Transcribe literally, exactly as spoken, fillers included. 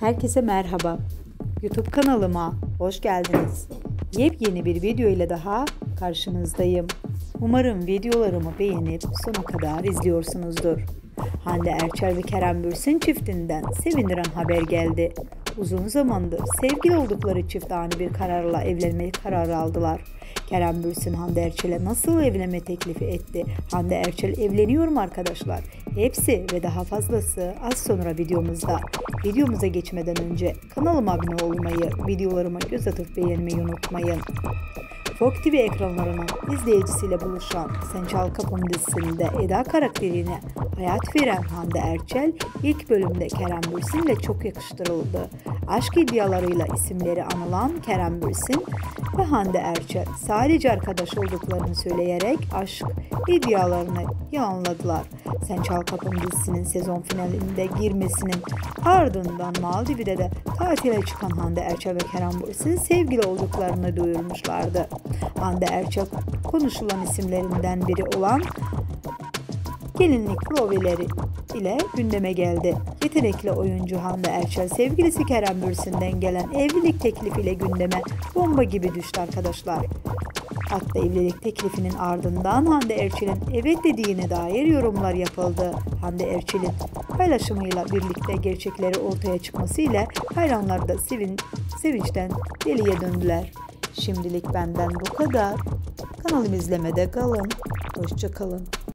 Herkese merhaba. YouTube kanalıma hoş geldiniz. Yepyeni bir video ile daha karşınızdayım. Umarım videolarımı beğenip sona kadar izliyorsunuzdur. Hande Erçel ve Kerem Bürsin çiftinden sevindiren haber geldi. Uzun zamandır sevgili oldukları çift ani bir kararla evlenmeyi kararı aldılar. Kerem Bürsin Hande Erçel'e nasıl evlenme teklifi etti? Hande Erçel evleniyor mu arkadaşlar? Hepsi ve daha fazlası az sonra videomuzda. Videomuza geçmeden önce kanalıma abone olmayı, videolarıma göz atıp beğenmeyi unutmayın. Fox T V ekranlarının izleyicisiyle buluşan Sen Çal Kapım dizisinde Eda karakterine hayat veren Hande Erçel ilk bölümde Kerem Bürsin'le çok yakıştırıldı. Aşk iddialarıyla isimleri anılan Kerem Bürsin ve Hande Erçel sadece arkadaş olduklarını söyleyerek aşk iddialarını yalanladılar. Sen Çal Kapım dizisinin sezon finalinde girmesinin ardından Maldiv'de de tatile çıkan Hande Erçel ve Kerem Bürsin sevgili olduklarını duyurmuşlardı. Hande Erçel konuşulan isimlerinden biri olan gelinlik provaları ile gündeme geldi. Yetenekli oyuncu Hande Erçel sevgilisi Kerem Bürsin'den gelen evlilik teklifiyle gündeme bomba gibi düştü arkadaşlar. Hatta evlilik teklifinin ardından Hande Erçel'in evet dediğine dair yorumlar yapıldı. Hande Erçel'in paylaşımıyla birlikte gerçekleri ortaya çıkmasıyla hayranlar da sevin, sevinçten deliye döndüler. Şimdilik benden bu kadar. Kanalımı izlemede kalın. Hoşça kalın.